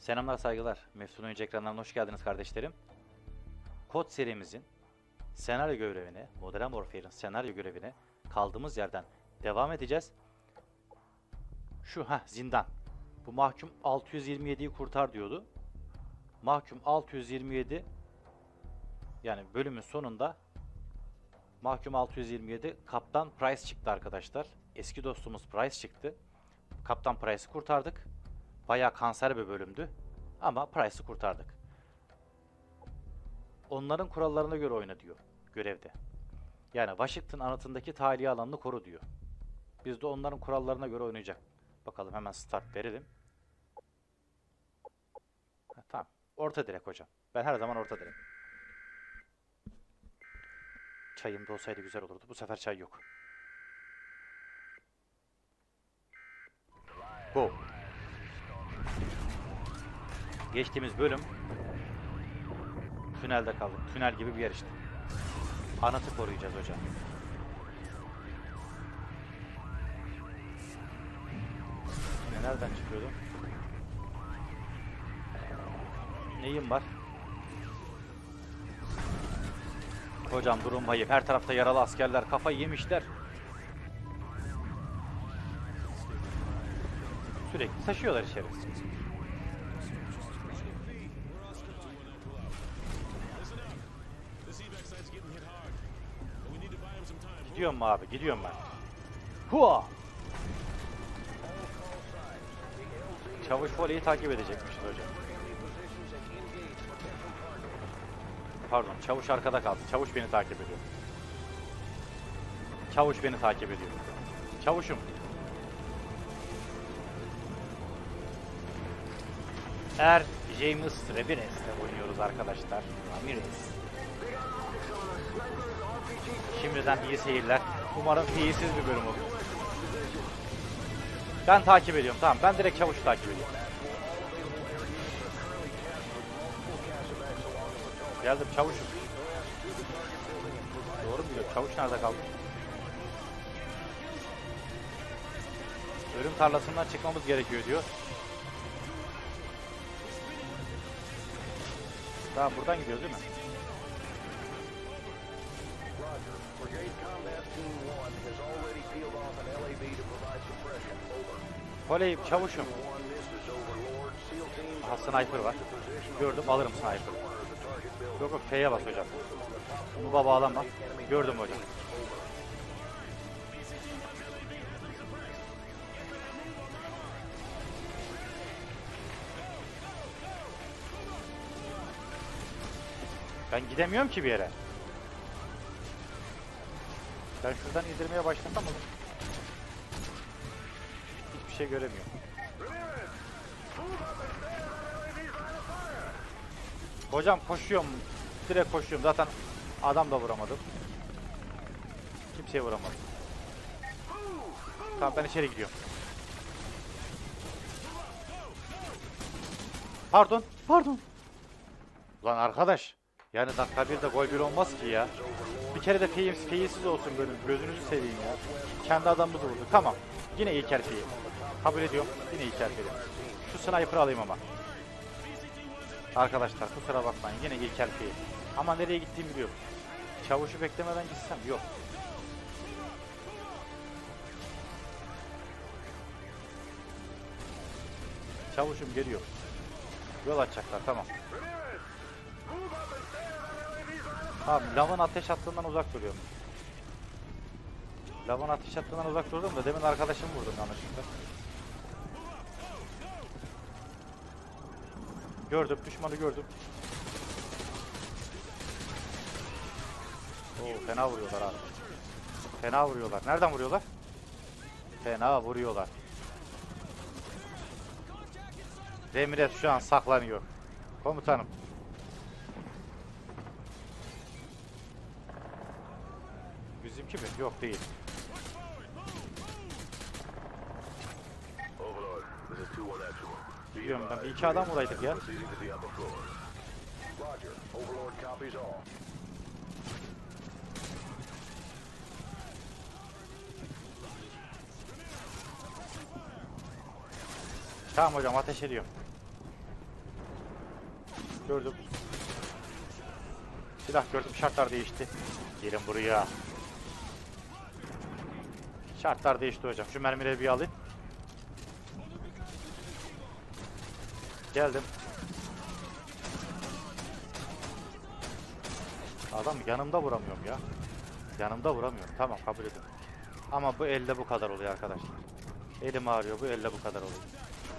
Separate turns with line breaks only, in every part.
Selamlar, saygılar. Mefsun Oyuncu ekranlarına hoş geldiniz kardeşlerim. Kod serimizin senaryo görevine, Modern Warfare'ın senaryo görevine kaldığımız yerden devam edeceğiz. Zindan. Bu mahkum 627'yi kurtar diyordu. Mahkum 627, yani bölümün sonunda mahkum 627 Kaptan Price çıktı arkadaşlar. Eski dostumuz Price çıktı. Kaptan Price'ı kurtardık. Bayağı kanser bir bölümdü. Ama Price'ı kurtardık. Onların kurallarına göre oyna diyor görevde. Yani Washington anıtındaki tahliye alanını koru diyor. Biz de onların kurallarına göre oynayacak. Bakalım, hemen start verelim. Tamam. Orta direk hocam. Ben her zaman orta direk. Çayım da olsaydı güzel olurdu. Bu sefer çay yok. Go. Geçtiğimiz bölüm tünelde kaldık. Tünel gibi bir yer işte. Anıtı koruyacağız hocam. Nereden çıkıyordum? Neyim var? Hocam durum hayır. Her tarafta yaralı askerler, kafayı yemişler. Sürekli taşıyorlar içeri. Gidiyorum mu abi? Gidiyorum ben. Hua! Çavuş voleyi takip edecekmişiz hocam. Pardon, çavuş arkada kaldı. Çavuş beni takip ediyor. Çavuş beni takip ediyor. Çavuşum. James Ramirez'le oynuyoruz arkadaşlar. Ramirez. Şimdiden iyi seyirler. Umarım fiilsiz bir bölüm olur. Ben takip ediyorum. Tamam, ben direkt çavuşu takip ediyorum. Geldim çavuşum. Doğru mu diyor? Çavuş nerede kaldı? Ölüm tarlasından çıkmamız gerekiyor diyor. Daha buradan gidiyoruz değil mi? Oley çavuşum. Aha, sniper var. Gördüm, alırım sniper. Yok F'ye bas hocam. Bunu bağlama. Gördüm hocam. Ben gidemiyorum ki bir yere. Ben şuradan indirmeye başlasam olur. Hiçbir şey göremiyorum. Hocam koşuyorum. Direkt koşuyorum. Zaten adam da vuramadım. Kimseye vuramadım. Tamam, ben içeri gidiyorum. Pardon. Ulan arkadaş. Yani dakika bir de gol bir olmaz ki ya. Bir kere de feyisiz olsun bölüm. Gözünüzü seveyim ya. Kendi adamımız vurdu. Tamam. Yine ilkel feyi. Kabul ediyorum. Yine ilkel feyi. Şu sniper'ı alayım ama. Arkadaşlar kusura bakmayın. Yine ilkel feyi. Ama nereye gittiğimi biliyorum. Çavuşu beklemeden gitsem yok. Çavuşum geliyor. Yol açacaklar, tamam. Tamam, lavın ateş hattından uzak duruyorum. Lavın ateş hattından uzak durdum da demin arkadaşım vurdum yanlışlıkla. Gördüm, düşmanı gördüm. Oo, fena vuruyorlar abi. Fena vuruyorlar. Nereden vuruyorlar? Fena vuruyorlar. Ramirez şu an saklanıyor. Komutanım. Bizimki mi? Yok değil. Biliyorum ben. Bir iki adam vuraydık ya. Tamam hocam, ateş ediyorum. Gördüm. Silah gördüm. Şartlar değişti. Gelin buraya. Şartlar değişti hocam. Şu mermileri bir alayım. Geldim. Adam yanımda vuramıyorum ya. Yanımda vuramıyorum. Tamam, kabul edin. Ama bu elde bu kadar oluyor arkadaşlar. Elim ağrıyor. Bu elde bu kadar oluyor.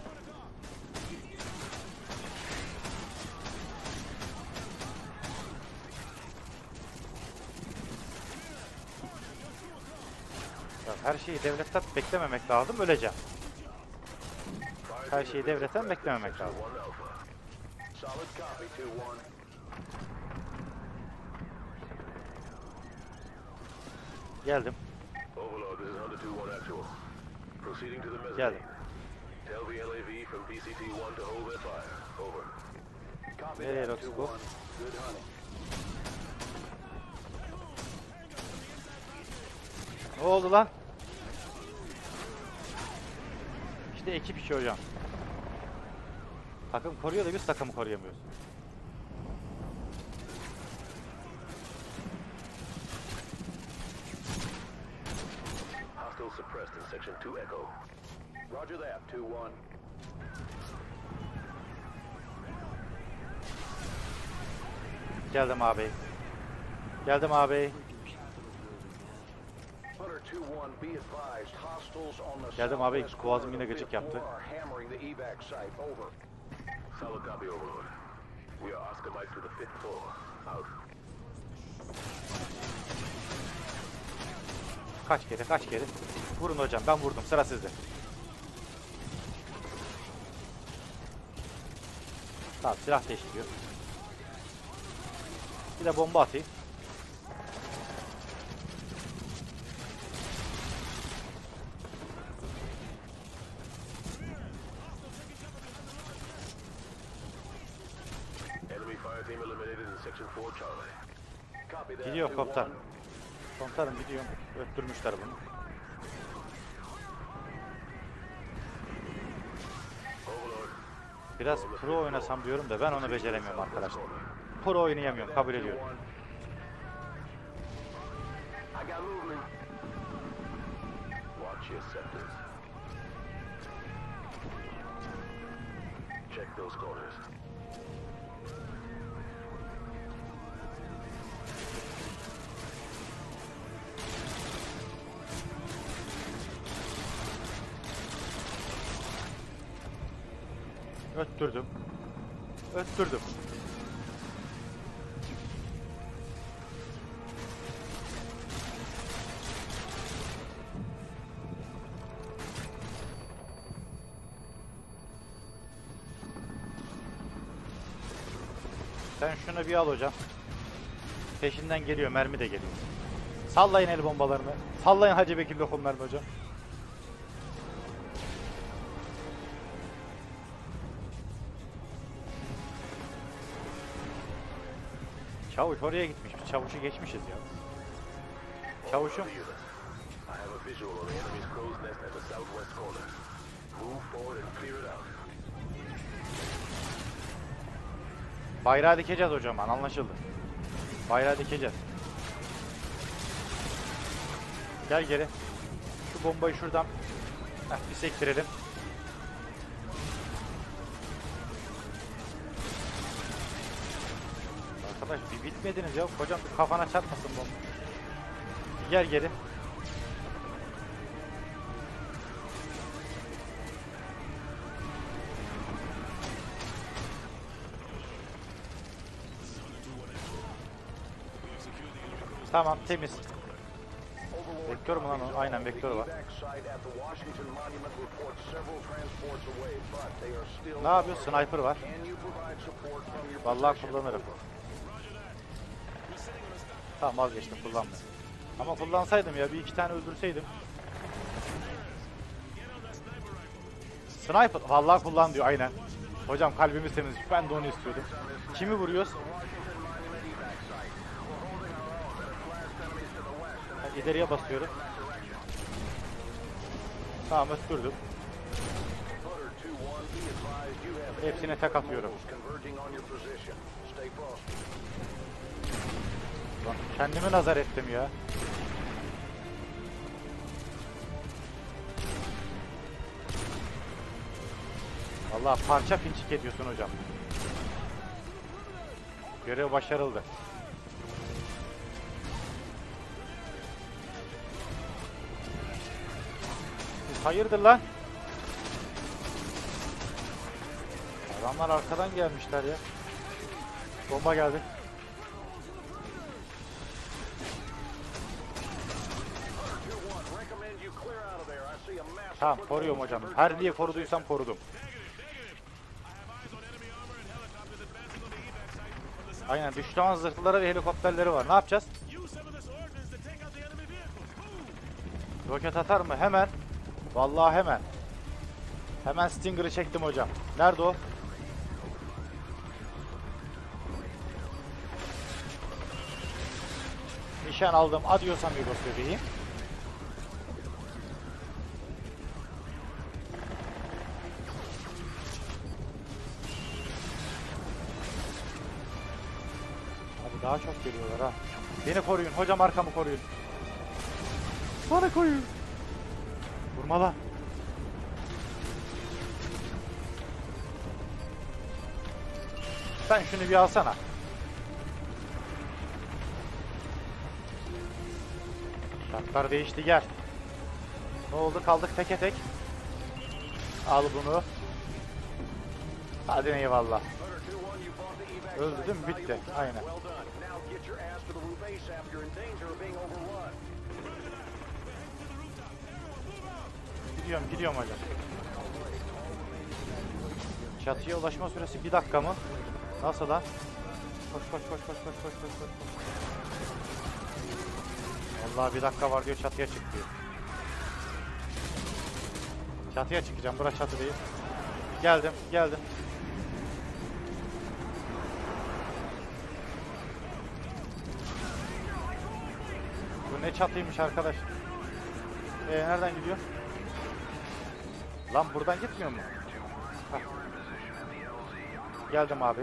Her şeyi devletten beklememek lazım. Öleceğim. Her şeyi devletten beklememek lazım. Geldim. Geldim. Nereye Roxy bu? Ne oldu lan? İşte ekip işi hocam. Takım koruyor da biz takımı koruyamıyoruz.
Hostile suppressed in Section 2 Echo. Roger that, 2-1.
Geldim abi. Geldim abi.
Hunter 2-1, be advised, hostiles on the
Geldim abi.
southwest
Boğazım
corner
yine
of the
gıcık
fifth
yaptı.
floor are hammering the evac site. Over. Solid copy, Overlord. We are Oscar Mike to the fifth floor. Out.
Kaç kere. Vurun hocam, ben vurdum, sıra sizde. Tamam, silah değiştiriyor. Bir de bomba atayım.
Enemy fire team eliminated in Section 4 Charlie. Copy that,
Gidiyor
2-1.
komutan. Komutanım gidiyorum. Öttürmüşler bunu.
Overlord.
Biraz pro oynasam diyorum da ben onu beceremiyorum arkadaşlar. Pro oynayamıyorum, kabul ediyorum.
I got movement. Watch your sectors. Check those corners.
Öttürdüm. Öttürdüm. Sen şunu bir al hocam. Peşinden geliyor, mermi de geliyor. Sallayın el bombalarını. Sallayın Hacı Bekir lokum mermi hocam. Çavuş oraya gitmiş. Biz çavuşu geçmişiz ya. Çavuşum.
I have a visual on the enemy's crow's nest at the southwest corner. Move forward and clear it out.
Bayrağı dikeceğiz hocam, anlaşıldı. Bayrağı dikeceğiz. Gel geri. Şu bombayı şuradan bir sektirelim. Arkadaş bir bitmediniz ya. Hocam bir kafana çarpmasın bomba. Gel geri. Tamam, temiz. Vektör mü lan o? Aynen vektör var. Ne yapıyor? Sniper var. Vallahi kullanırım. Tamam, vazgeçtim, kullanmıyorum. Ama kullansaydım ya, bir iki tane öldürseydim. Sniper vallahi kullan diyor, aynen. Hocam kalbimiz temiz. Ben de onu istiyordum. Kimi vuruyoruz? Ben ileriye basıyorum. Tamam, öttürdüm.
advised you have
Hepsine tek atıyorum.
converging on your position. Stay frosty.
Lan kendimi nazar ettim ya. Vallahi parça pinçik ediyorsun hocam. Görev başarıldı. Siz hayırdır lan? Adamlar arkadan gelmişler ya. Bomba geldi.
Recommend you clear out of there. I see a massive
Tamam koruyorum hocam. Her diye koruduysam korudum. Aynen düşman zırhlıları ve helikopterleri var. Ne yapacağız? Roket atar mı? Hemen. Vallahi hemen. Hemen Stinger'ı çektim hocam. Nerede o? Nişan aldım. Adios amigos bebeğim. Abi daha çok geliyorlar ha. Beni koruyun. Hocam arkamı koruyun. Bana koyun. Vurmalar. Sen şunu bir alsana. Şartlar değişti gel. Ne oldu kaldık teke tek. Al bunu. Hadi eyvallah. Öldü değil mi? Bitti. Aynen. Gidiyorum hocam. Çatıya ulaşma süresi 1 dakika mı? Nasıl lan? Koş. Vallahi 1 dakika var diyor çatıya çık diyor. Çatıya çıkacağım. Burası çatı değil. Geldim. Bu ne çatıymış arkadaş? Nereden gidiyor? Lan buradan gitmiyor mu? Hah. Geldim abi.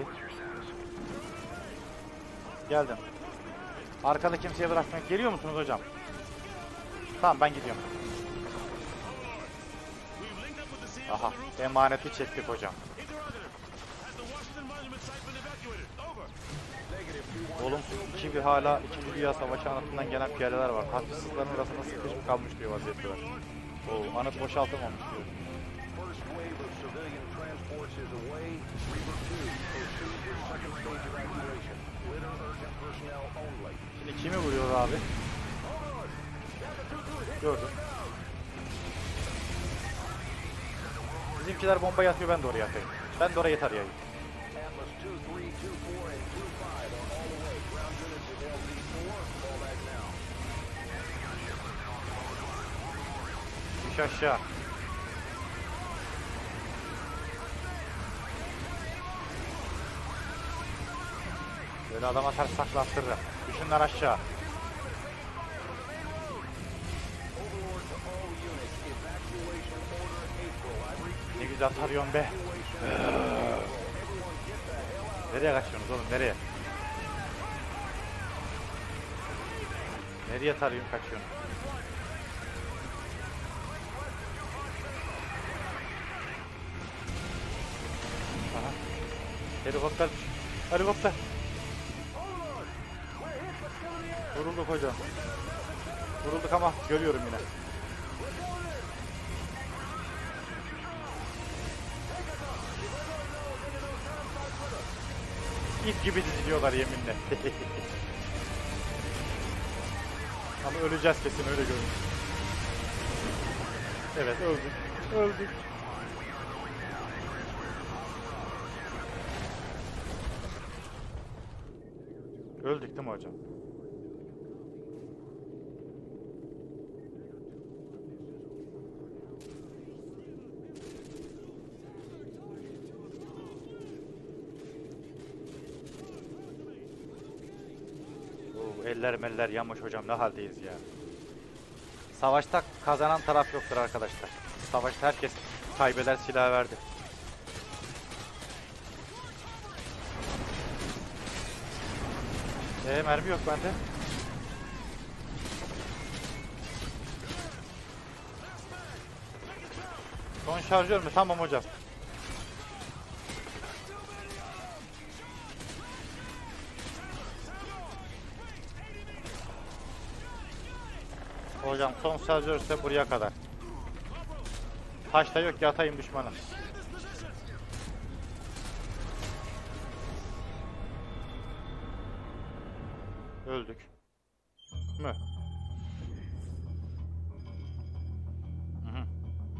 Geldim. Arkada kimseye bırakmak. Geliyor musunuz hocam? Tamam ben gidiyorum. Aha emaneti çektik hocam. Olumsuz 2-1 hala 2. Dünya Savaşı anıtından gelen piyadeler var. Hafifsizlerin arasında sıkışıp kalmış diyor vaziyetteler. Oo, anıt boşaltılmamış diyor. Şimdi kimi vuruyor abi? Gördüm. Bizimkiler bombayı atıyor ben de oraya atayım. Ben de oraya tarayayım. Düş aşağı. Böyle adama ters saklattırırım. Düşünler aşağı. Ne güzel tarıyorsun be. Nereye kaçıyorsunuz oğlum nereye? Nereye tarıyorsun kaçıyorsun? Aha. Helikopter. Helikopter. Vurulduk hocam. Vurulduk ama görüyorum yine. İp gibi diziliyorlar yeminle. Ama öleceğiz kesin öyle görünüyor. Evet öldük. Öldük değil mi hocam? Eller meller yanmış hocam ne haldeyiz ya. Savaşta kazanan taraf yoktur arkadaşlar. Savaşta herkes kaybeder silah verdi. Mermi yok bende. Son şarjör mü? Tamam hocam. Hocam son şarjör ise buraya kadar. Taş da yok, yatayım düşmana. Öldük. Mü? Hı hı.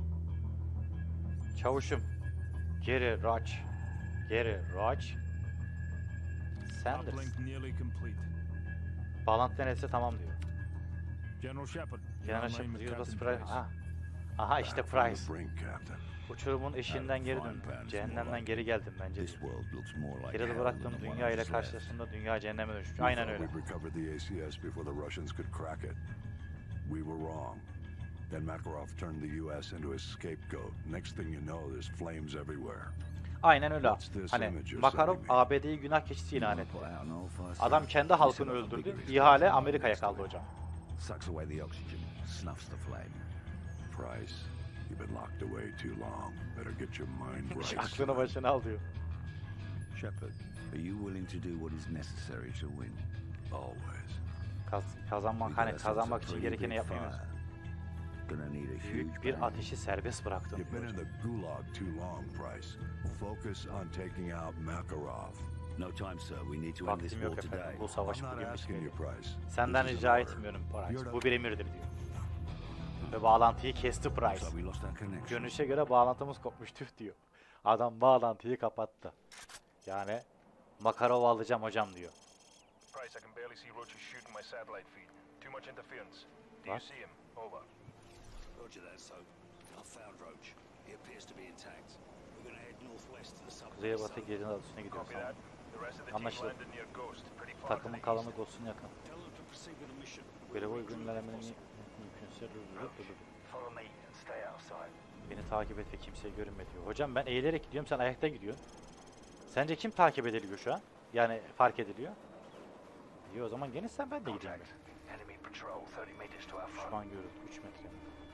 Çavuşum. Geri Raç. Geri Raç. Sanders.
Uplink nearly complete.
Bağlantı neresi tamam diyor.
General Shepard.
General
your name
Shepard
is
Yıldız
Captain
Price.
Price.
Aha. Aha işte
Back from the
Price.
brink, Captain.
Uçurumun eşiğinden geri döndüm. Cehennemden geri geldim bence.
This world looks more like
Geride
hell
bıraktığım
than the one
dünya
I
ile
just left.
karşılaştığımda dünya cehenneme dönüşmüş.
We
Aynen
thought
öyle.
we'd recovered the ACS before the Russians could crack it. We were wrong. Then Makarov turned the US into his scapegoat. Next thing you know, there's flames everywhere.
Aynen öyle.
What's this
Hani
image you're
Makarov
sending me?
ABD'yi günah keçisi ilan
You
etti.
put out an oil fire
Adam
site,
kendi
you
halkını
set up a
öldürdü.
bigger
İhale
explosion
Amerika'ya
next to
kaldı
it.
hocam.
Sucks away the oxygen, snuffs the flame.
Price, you've been locked away too long. Better get your mind right.
Aklını
son.
başına al diyor.
Shepard, are you willing to do what is necessary to win?
Always.
Kazanmak
We
hani
got
kazanmak
ourselves a
için
pretty
gerekeni
big
yapmayız.
fire. Gonna need a huge
Büyük bir
bang.
ateşi serbest bıraktım.
You've been in the gulag too long, Price. Focus on taking out Makarov.
No time, sir. We need to end this
Vaktim
war
yok efendim.
today.
Bu savaş
I'm not
bugün
asking you,
bitmeli.
Price.
Senden
This is
rica
an order.
etmiyorum
You're
Price.
the-
Bu bir emirdir diyor. Ve bağlantıyı kesti
Looks
Price.
like we lost our connection.
Görünüşe göre bağlantımız kopmuş tüh diyor. Adam bağlantıyı kapattı. Yani Makarov'u alacağım hocam diyor.
Price, I can barely see Roach shooting my satellite feed. Too much interference. Do you
What?
see him? Over.
Roger that, Soap. I've found Roach. He appears to be intact. We're gonna head northwest to the
Kuzeye
submarine.
batı gelin adasına gidiyoruz.
Copy that. The rest of the team
Anlaşıldı.
landed near Ghost. Pretty far to
Takımın
the
kalanı
east.
Ghost'un yakın.
Tell them to proceed with the mission.
Görev uygun ilerlemenin mümkünse
Follow me and stay outside.
beni takip et ve kimseye görünme diyor. Hocam ben eğilerek gidiyorum, sen ayakta gidiyorsun. Sence kim takip ediliyor şu an? Yani fark ediliyor. İyi o zaman gene sen, ben de gideyim.
Contact. Enemy patrol 30 meters to our front.
Düşman görüldü 3 metre.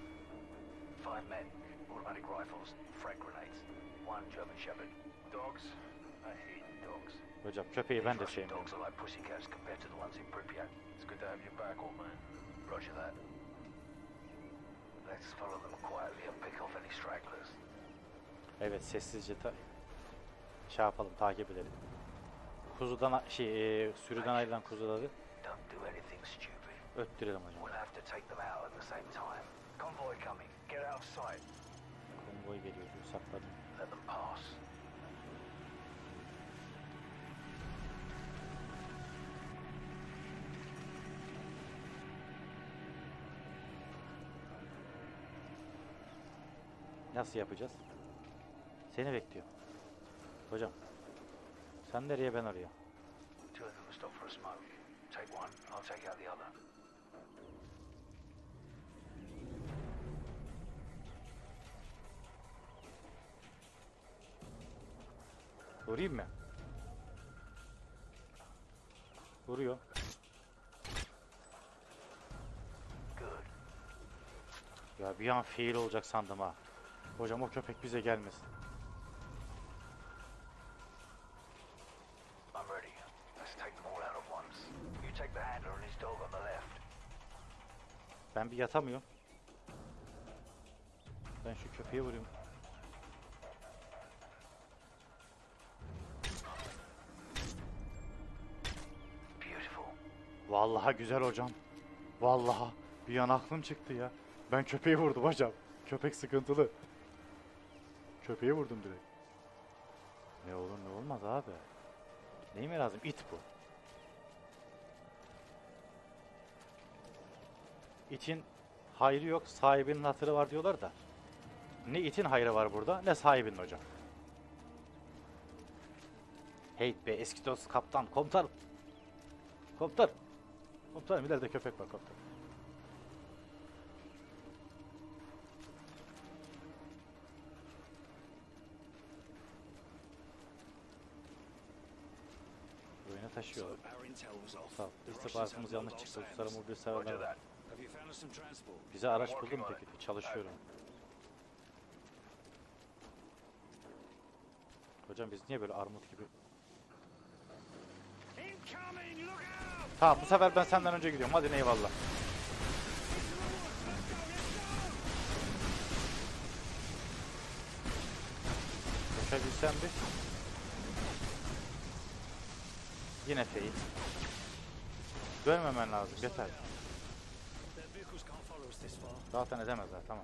5 men, automatic rifles, frag grenades. One German Shepherd.
Dogs? I hate dogs.
Hocam köpeği ben de
Russian
sevmiyorum.
dogs are like pussycats compared to the ones in Pripyat.
It's good to have you back, old man.
Roger that. Let's follow them quietly and pick off any stragglers.
Evet, sessizce şey yapalım, takip edelim. Kuzudan sürüden ayrılan kuzuları
Don't do anything stupid.
öttürelim hocam.
We'll have to take them out at the same time. Convoy coming. Get out of sight.
Konvoy geliyor diyor, saklanın.
Let them pass.
Nasıl yapacağız? Seni bekliyor. Hocam. Sen nereye, ben oraya.
Two of them will stop for a smoke. Take one, I'll take out the other.
Vurayım mı? Vuruyor.
Good.
Ya bir an fail olacak sandım ha. Hocam o köpek bize gelmesin.
I'm ready. Let's take them all out at once. You take the handler and his dog on the left.
Ben bir yatamıyorum. Ben şu köpeğe vurayım.
Beautiful.
Vallahi güzel hocam. Vallahi bir an aklım çıktı ya. Ben köpeği vurdum hocam. Köpek sıkıntılı. Köpeği vurdum direkt. Ne olur ne olmaz abi. Neyime lazım? İt bu. İtin hayrı yok, sahibinin hatırı var diyorlar da. Ne itin hayrı var burada, ne sahibinin hocam. Hey be eski dost kaptan, komutanım. Komutan. Komutanım ileride köpek var komutan. Oyuna taşıyorlar.
Our intel was off.
Sağ ol.
The Russians
İstihbaratımız
have
yanlış
mobile
çıktı.
SAMs.
Uluslararası mobil
Roger
severler var.
that.
Have you found us some transport?
Bize araç buldun
Working
mu
on
peki?
it.
Çalışıyorum. Hocam biz niye böyle armut gibi?
Incoming, look out!
Tamam bu sefer ben senden önce gidiyorum. Hadi eyvallah. Koşabilsem bir. Yine fail. Dönmemen lazım. Yeter.
Their vehicles can't follow us this far.
Zaten edemezler. Tamam.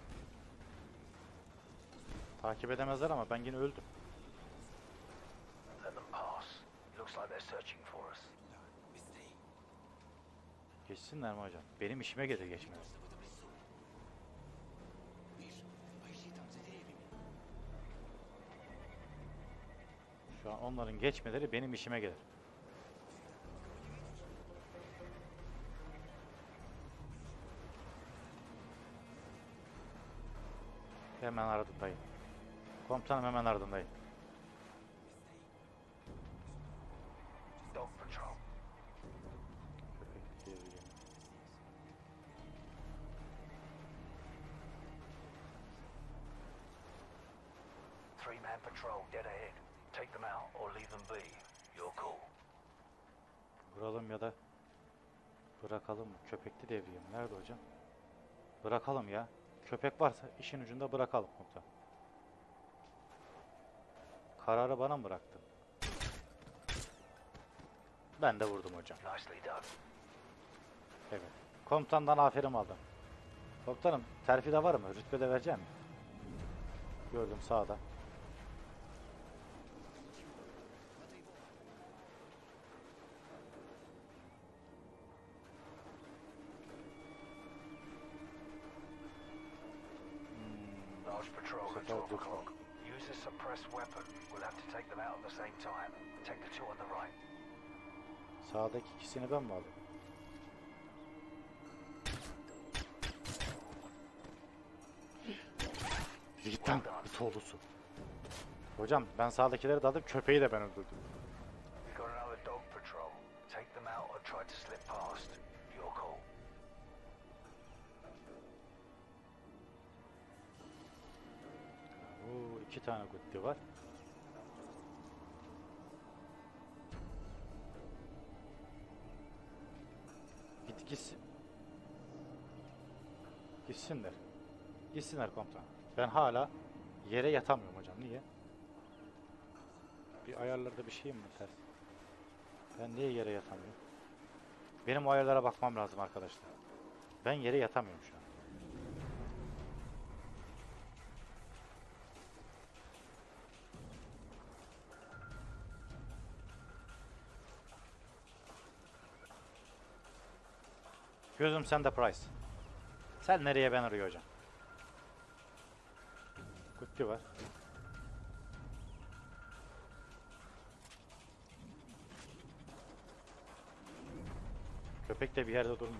Takip edemezler ama ben yine öldüm.
Let them pass. Looks like they're searching for us.
Geçsinler mi hocam? Benim işime gelir geçmez. Şu an onların geçmeleri benim işime gelir. Hemen ardındayım. Komutanım hemen ardındayım.
Dog patrol.
Köpek diye bir gemi.
Three-man patrol dead ahead. Take them out or leave them be. Your call.
Vuralım ya da bırakalım mı? Köpekli devriyim. Nerede hocam? Bırakalım ya. Köpek varsa işin ucunda bırakalım komutan. Kararı bana mı bıraktın? Ben de vurdum hocam.
Nicely done.
Evet. Komutandan aferin aldım. Komutanım terfide var mı? Rütbede vereceğim mi? Gördüm sağda.
Large patrol at
Sefer
12 o'clock. Use a suppressed weapon. We'll have to take them out at the same time. Take the two on the right.
Sağdaki ikisini ben mi aldım? Gittim. Bir oğlusu. Hocam ben sağdakileri de aldım. Köpeği de ben öldürdüm.
We got another dog patrol. Take them out or try to slip past. Your call.
Oo, 2 tane gutti var. Gitsin. Gitsinler. Gitsinler komutan. Ben hala yere yatamıyorum hocam. Niye? Bir ayarlarda bir şeyim mi ters? Ben niye yere yatamıyorum? Benim o ayarlara bakmam lazım arkadaşlar. Ben yere yatamıyorum şu an. Gözüm sende Price. Sen nereye ben arıyor hocam? Kutu var. Köpek de bir yerde durmuyor.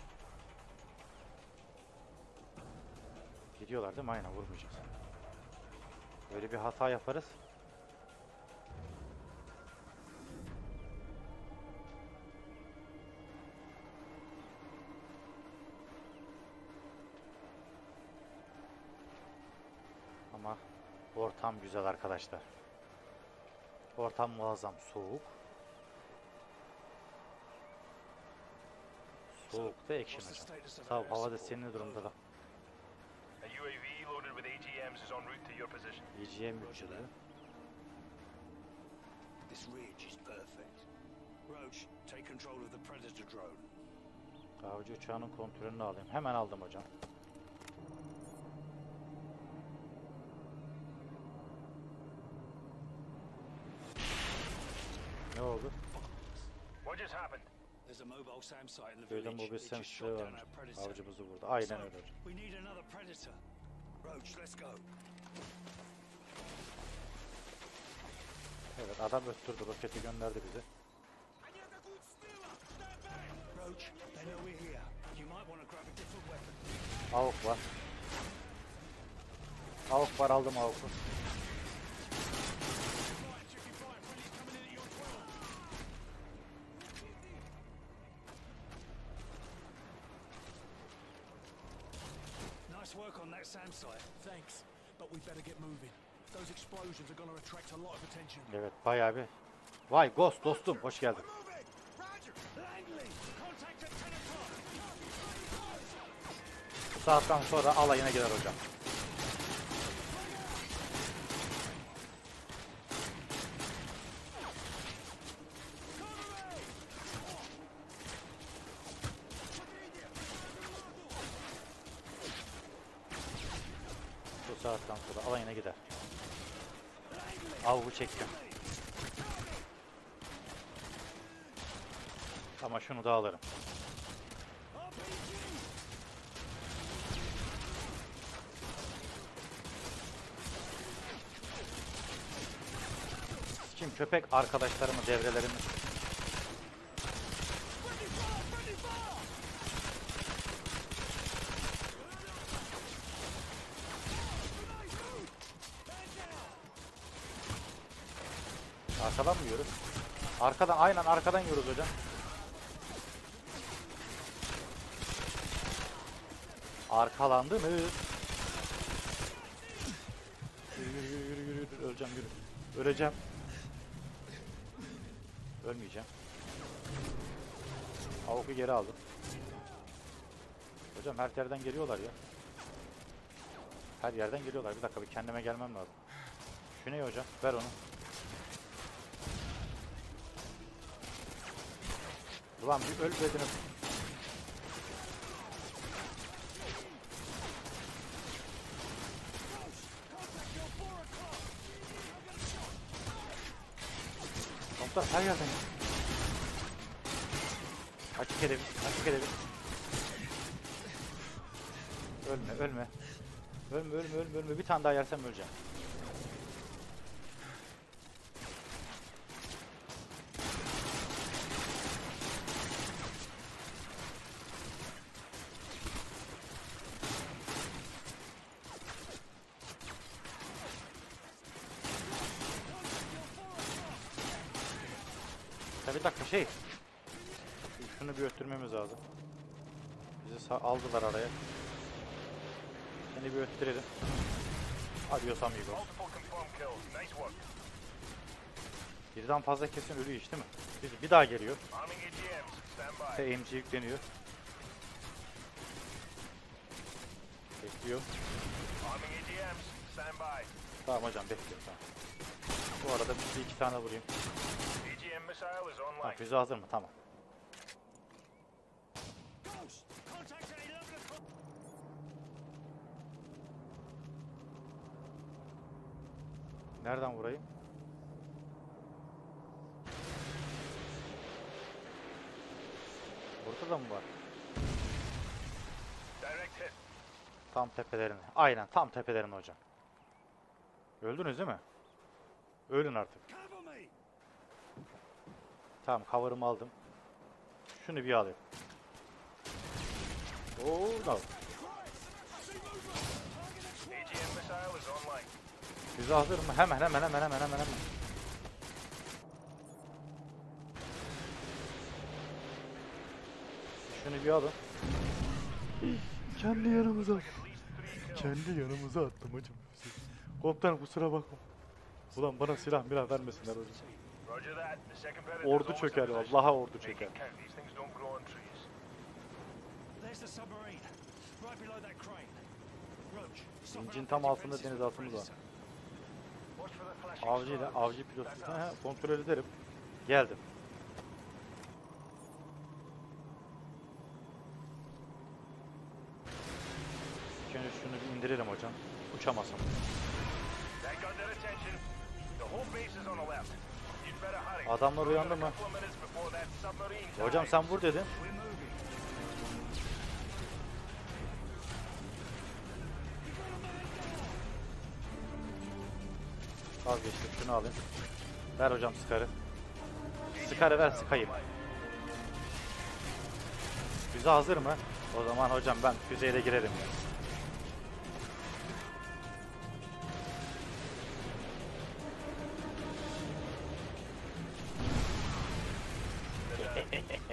Gidiyorlar değil mi? Aynen vurmayacağız. Böyle bir hata yaparız. Ama ortam güzel arkadaşlar. Ortam muazzam. Soğuk. Soğukta action hocam. Sağ ol, hava desteğinin durumda da.
A UAV loaded with AGMs is en route to your position.
EGM yüklüyor.
This ridge is perfect. Roach, take control of the Predator drone.
Avcı uçağının kontrolünü alayım. Hemen aldım hocam. Ne oldu?
What just happened?
There's a mobile SAM site in the
Böyle
village.
mobil
It just
sensörü
shot down
varmış.
our Predator.
Avcımızı vurdu. Aynen
So,
öyle hocam.
we need another Predator. Roach, let's go.
Evet adam öttürdü. Roketi gönderdi bize.
Roach, they know we're here. You might want to grab a different weapon.
Avuk var. Avuk var, aldım avuku.
work on that SAM site.
Thanks, but we better get moving. Those explosions are going to attract a lot of attention.
Evet bayağı bir. Vay Ghost dostum hoş geldin.
Langley, contact at 10 o'clock.
Bu saatten sonra alayına gider hocam. Bu saatten sonra alayına gider. Avı çektim. Ama şunu da alırım. Kim köpek arkadaşlarımı, devrelerimi. Arkadan mı yiyoruz? Arkadan, aynen arkadan yiyoruz hocam. Arkalandı mı? Yürü. Öleceğim, yürü. Öleceğim. Ölmeyeceğim. Avuku geri aldım. Hocam her yerden geliyorlar ya. Her yerden geliyorlar. Bir dakika bir kendime gelmem lazım. Şu ne hocam? Ver onu. Ulan bir öl bedeni. Komutan her yerden. Açık edelim, açık edelim. Ölme. Ölme. Bir tane daha yersem öleceğim. Ya bir dakika şunu bir öttürmemiz lazım. Bizi aldılar araya. Seni bir öttürelim. Adios amigo.
Multiple confirmed kills. Nice work.
Birden fazla kesin ölüyor işte mi? Bir daha geliyor.
Arming AGMs. Stand by.
AMG yükleniyor. Bekliyor.
Arming AGMs. Stand by.
Tamam hocam bekliyor tamam. Bu arada bir iki tane vurayım.
AGM missile is
Tamam,
online.
füze hazır mı? Tamam.
Ghost, contact at 11 o'clock.
Nereden vurayım? Burada da mı var?
Direct hit.
Tam tepelerine. Aynen tam tepelerine hocam. Öldünüz değil mi? Ölün artık.
Cover me.
Tamam cover'ımı aldım. Şunu bir alayım. Oo, no.
AGM missile is online.
Füze hazır mı? Hemen. Şunu bir alın. Kendi yanımıza.
At least 3 kills.
Kendi yanımıza attım hocam. Komutanım kusura bakma. Ulan bana silah vermesinler hocam.
Roger that. The second predator is
Ordu
almost
çöker
in position.
vallahi ordu
Make
çöker.
it count. These things don't grow on trees.
There's the submarine. Right below that crane. Roach. stop
İncin
up
tam
the
altında
defenses
deniz
for
altımız var.
Predator.
Watch for the flashing
Avcıyla
stars.
avcı pilotsuz.
That's us.
Kontrol ederim. Geldim. İlk önce şunu bir indirelim hocam. Uçamasın.
That got their attention. The whole base is on the left. You'd better hurry.
Adamlar
We've got
uyandı
a
mı?
couple of minutes before that submarine
Hocam
dives.
sen vur dedin.
We're moving.
Vazgeçtim şunu alayım. Ver hocam sıkarı. Sıkarı ver sıkayım. Füze hazır mı? O zaman hocam ben füzeyle girerim ya.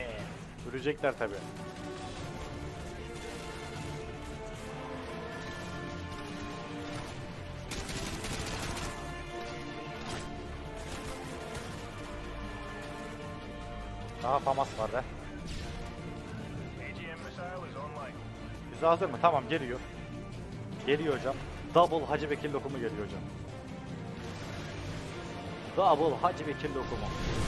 Ölecekler tabii. Daha FAMAS var be.
AGM missile is online.
Füze hazır mı? Tamam, geliyor. Geliyor hocam. Double Hacı Bekir lokumu geliyor hocam. Double Hacı Bekir lokumu.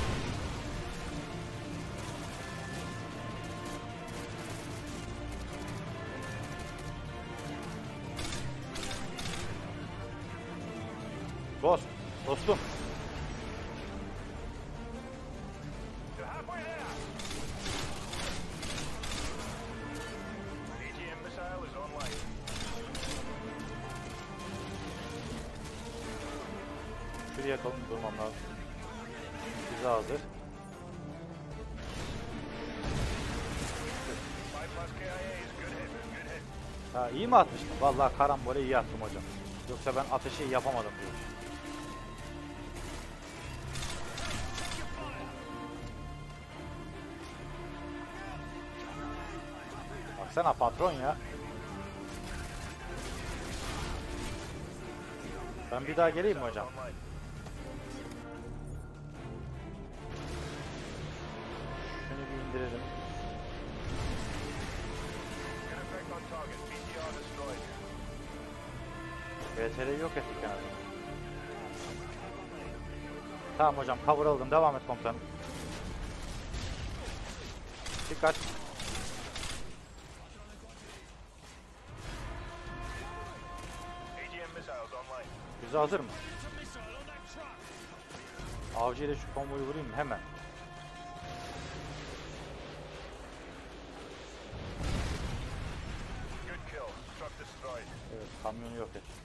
Dostum.
You're halfway there. AGM missile is online.
Şuraya kalın durmam lazım. Füze hazır.
5 plus KIA is good hit. Good hit.
Ha, iyi mi atmıştım? Vallahi karambole iyi attım hocam. Yoksa ben ateşi yapamadım diyorum. Baksana patron ya. Ben bir daha geleyim mi hocam?
Online.
Şunu bir indirelim.
Good effect on target. BTR destroyed.
VTR'yi yok ettik yani. Tamam hocam, cover aldım. Devam et komutanım. Dikkat.
AGM missiles online.
Füze hazır mı? Avcı ile şu konvoyu vurayım mı? Hemen.
Good kill. Struck destroyed.
Evet, kamyonu yok et.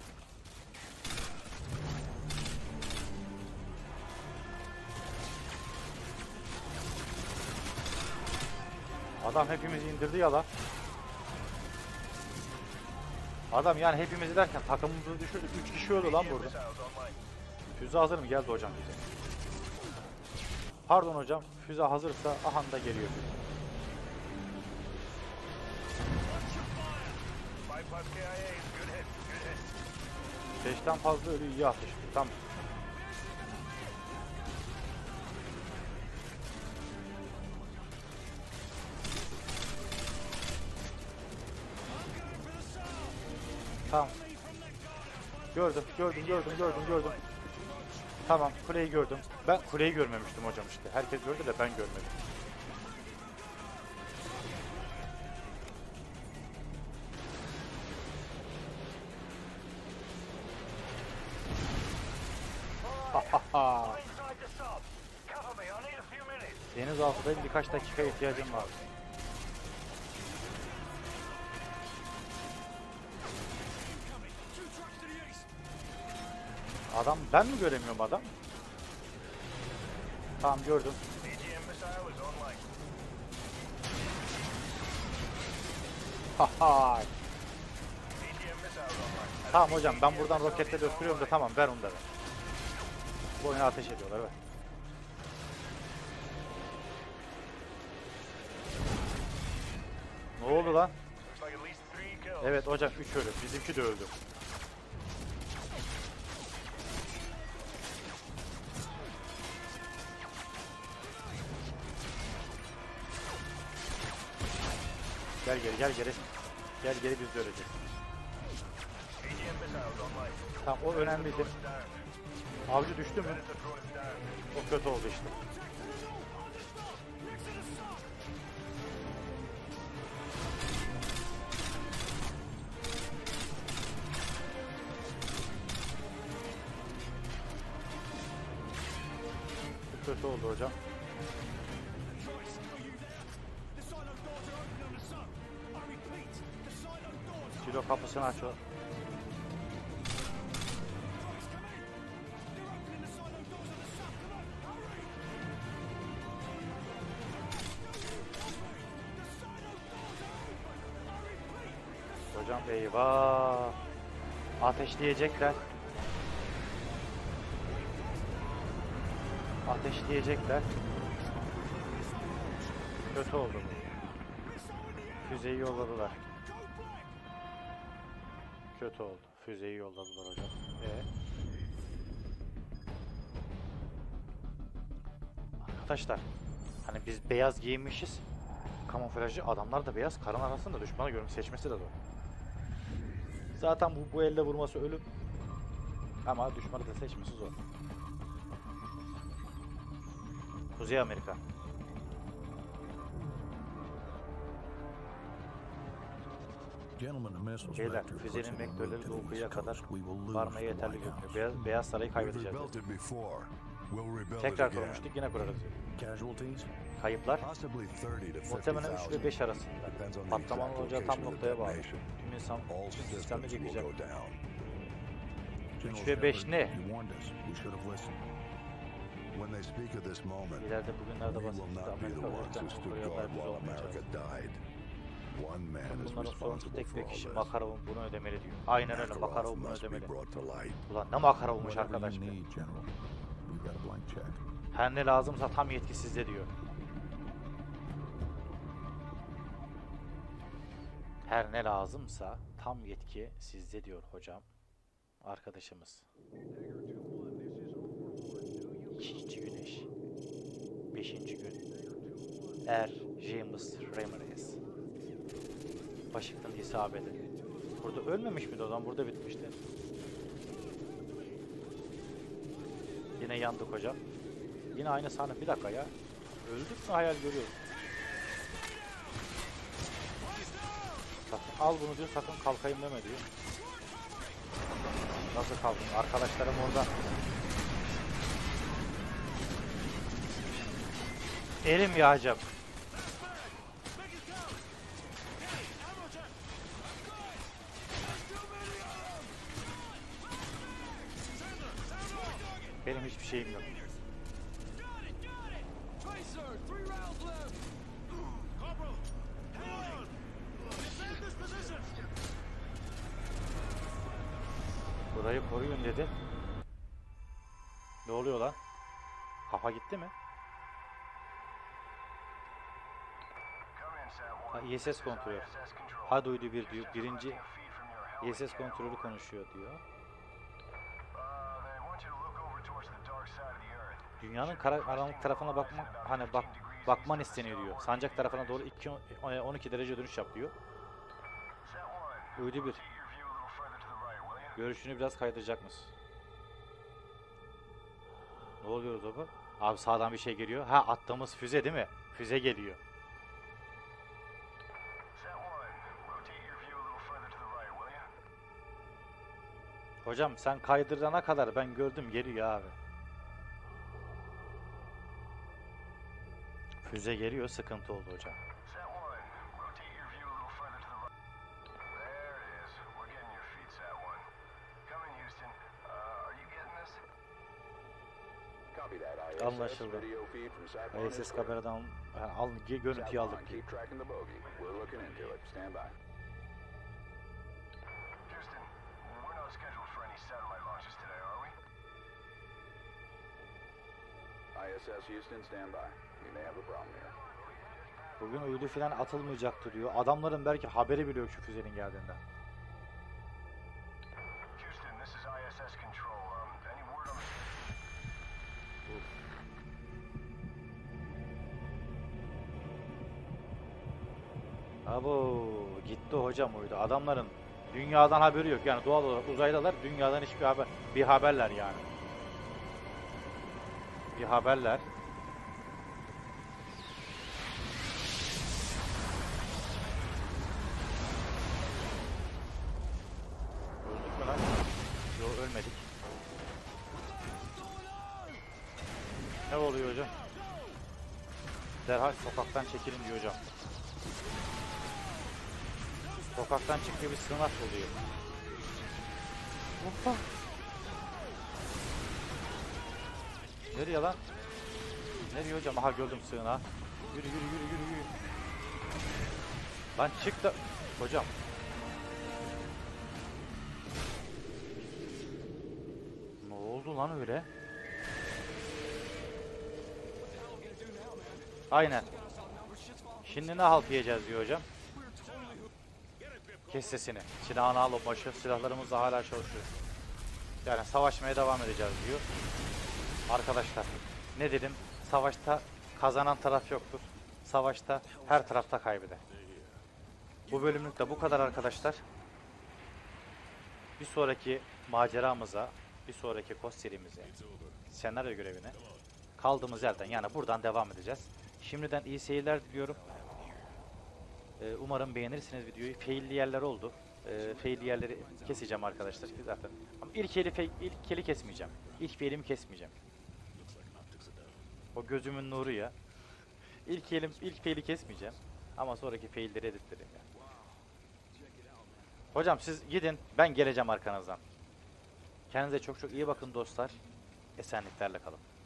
Adam hepimizi indirdi ya lan. Adam yani hepimizi derken takımımızı düşürdü. 3 kişi öldü lan
AGM
burada.
missiles online.
Füze hazır mı? Geldi hocam bize. Pardon hocam. Füze hazırsa aha da geliyor.
5 plus KIA is good hit. Good hit.
5'ten fazla ölü iyi atış. Tamam. Tamam. Gördüm. Tamam, kuleyi gördüm. Ben kuleyi görmemiştim hocam işte. Herkes gördü de ben görmedim.
Inside the sub. Cover me. I need a few minutes.
Denizaltıdayım, birkaç dakika ihtiyacım var. Adam, ben mi göremiyorum adam? Tamam, gördüm.
AGM missile is online.
Haha.
AGM missile online.
Tamam hocam, ben buradan roketle döktürüyorum da tamam, ver onu da ver. Bu oyuna ateş ediyorlar, ver. Ne oldu lan?
Looks like at least 3 kills.
Evet hocam, 3 ölü. Bizimki de öldü. Gel geri. Gel geri, biz de öleceğiz.
AGM missiles online.
Tamam, o önemliydi.
Down.
Avcı düştü mü?
Predator drone is down.
O kötü oldu işte. Bu kötü oldu hocam. Silo kapısını aç o. Hocam eyvah. Ateşleyecekler. Ateşleyecekler. Kötü oldu bu. Füzeyi yolladılar. Kötü oldu. Füzeyi yolladılar hocam. Arkadaşlar, Hani biz beyaz giyinmişiz. Kamuflajı, adamlar da beyaz. Karın arasında düşmanı görüp seçmesi de zor. Zaten bu elde vurması ölüm. Ama düşmanı da seçmesi zor. Kuzey Amerika.
Gentlemen, the missiles
Beyler,
vector
füzenin
puts them
vektörleri
to the
doğu kıyıya
east
kadar
coast. We will lose
varmaya
the
yeterli
White
görünüyor.
House.
Beyaz Sarayı
We've
kaybedeceğiz.
rebuilt it before. We'll rebuild it
Tekrar
again.
kurmuştuk, yine kurarız diyor.
Casualties?
Kayıplar
Possibly 30 to
muhtemelen 3 ve
50,000.
5 arasında.
Depends on the
Patlamanın
exact
olacağı tam
location of the
noktaya bağlı.
detonation.
Tüm insan,
All
tüm sistemde
systems will
çekecek.
go down.
General
ve beş
Shepard,
ne?
You warned us. We should have listened.
When they speak of this moment,
İleride bugünlerde
we will
bahsettiğimizde
not be the
Amerika
ones who
Amerika
stood
Kore'ye
guard
dair
while
olmayacağız.
America died. One man is
Bunların sorumlusu
responsible
tek
for
bir
all
kişi.
this.
Makarov'un bunu ödemeli diyor. Aynen öyle,
Makarov
Makarov bunu
must be
ödemeli.
brought to light.
Ulan ne Makarov'muş
Whatever
arkadaş
you
be.
need, General. We've got a blank check.
Her ne lazımsa tam yetki sizde diyor. Her ne lazımsa tam yetki sizde diyor hocam. Arkadaşımız. 2. güneş. 5. gün. James Ramirez. Washington DC ABD. Burada ölmemiş miydi o zaman? Burada bitmişti. Yine yandık hocam. Yine aynı sahne. Bir dakika ya. Öldük mü hayal görüyoruz. Sakın al bunu diyor, sakın kalkayım deme diyor. Nasıl kalkayım? Arkadaşlarım orada. Elim yağacak. Benim hiçbir şeyim yok. Burayı koruyun dedi. Ne oluyor lan? Kafa gitti mi? Ha, ISS kontrolü. Hadi uydu bir diyor. Birinci ISS kontrolü konuşuyor diyor. Dünyanın karanlık tarafına bakmak, hani bakman isteniyor diyor. Sancak tarafına doğru 12 derece dönüş yap diyor. Uydu bir. Görüşünü biraz kaydıracak mısın? Ne oluyor o zaman? Abi sağdan bir şey geliyor. Ha, attığımız füze değil mi? Füze geliyor. Hocam sen kaydırana kadar ben gördüm, geliyor abi. Füze geliyor, sıkıntı oldu hocam.
Copy that, ISS.
Anlaşıldı.
Video feed from Sat-1
ISS
is clear.
kameradan görüntüyü aldık.
Sat-1, keep tracking the bogey. We're looking into it. Stand by.
Houston, we're not scheduled for any satellite launches today, are we?
ISS Houston, stand by. We may have a problem here.
Bugün uydu falan atılmayacaktı diyor. Adamların belki haberi bile yok şu füzenin geldiğinden.
Houston, this is ISS control. Any word on
Abo gitti hocam uydu. Adamların dünyadan haberi yok. Yani doğal olarak uzaydalar, dünyadan hiçbir haber, bir haberler yani. Bir haberler. Öldük mü lan? Yok, ölmedik. Ne oluyor hocam? Derhal sokaktan çekilin diyor hocam. Sokaktan çık diye bir sığınak oluyor. Hoppa. Nereye lan? Nereye hocam? Aha gördüm sığınağı. Yürü yürü yürü yürü yürü. Lan çık da... Hocam. Ne oldu lan öyle? Aynen. Şimdi ne halt yiyeceğiz diyor hocam. Kes sesini. Silahını al o başı. Silahlarımız da hala çalışıyor. Yani savaşmaya devam edeceğiz diyor. Arkadaşlar ne dedim? Savaşta kazanan taraf yoktur. Savaşta her tarafta kaybeder. Bu bölümlük de bu kadar arkadaşlar. Bir sonraki maceramıza, bir sonraki kod serimize, senaryo görevine kaldığımız yerden, yani buradan devam edeceğiz. Şimdiden iyi seyirler diliyorum. Umarım beğenirsiniz videoyu. Failli yerler oldu. Failli yerleri keseceğim arkadaşlar zaten. Ama ilk eli kesmeyeceğim. İlk bir elimi kesmeyeceğim. O gözümün nuru ya. İlk faili kesmeyeceğim. Ama sonraki failleri editlerim ya. Hocam siz gidin, ben geleceğim arkanızdan. Kendinize çok çok iyi bakın dostlar. Esenliklerle kalın.